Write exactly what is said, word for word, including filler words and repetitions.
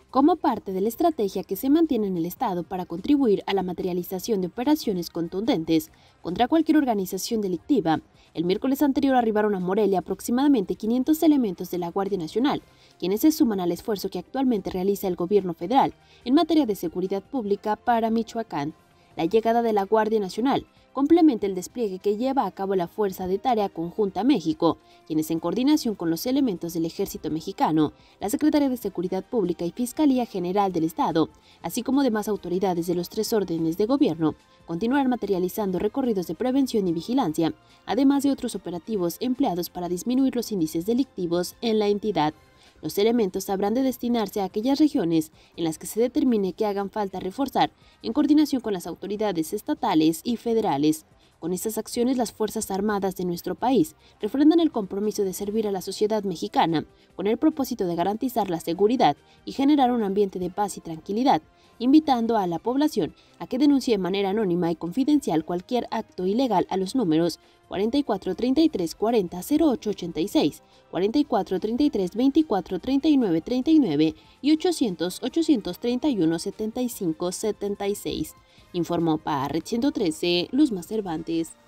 Como parte de la estrategia que se mantiene en el Estado para contribuir a la materialización de operaciones contundentes contra cualquier organización delictiva, el miércoles anterior arribaron a Morelia aproximadamente quinientos elementos de la Guardia Nacional, quienes se suman al esfuerzo que actualmente realiza el gobierno federal en materia de seguridad pública para Michoacán. La llegada de la Guardia Nacional complementa el despliegue que lleva a cabo la Fuerza de Tarea Conjunta México, quienes en coordinación con los elementos del Ejército Mexicano, la Secretaría de Seguridad Pública y Fiscalía General del Estado, así como demás autoridades de los tres órdenes de gobierno, continuarán materializando recorridos de prevención y vigilancia, además de otros operativos empleados para disminuir los índices delictivos en la entidad. Los elementos habrán de destinarse a aquellas regiones en las que se determine que hagan falta reforzar en coordinación con las autoridades estatales y federales. Con estas acciones, las Fuerzas Armadas de nuestro país refrendan el compromiso de servir a la sociedad mexicana con el propósito de garantizar la seguridad y generar un ambiente de paz y tranquilidad, invitando a la población a que denuncie de manera anónima y confidencial cualquier acto ilegal a los números cuarenta y cuatro treinta y tres cuarenta cero ocho ochenta y seis, cuarenta y cuatro treinta y tres veinticuatro treinta y nueve treinta y nueve y ochocientos ochocientos treinta y uno setenta y cinco setenta y seis. Informó para Red ciento trece, Luzma Cervantes.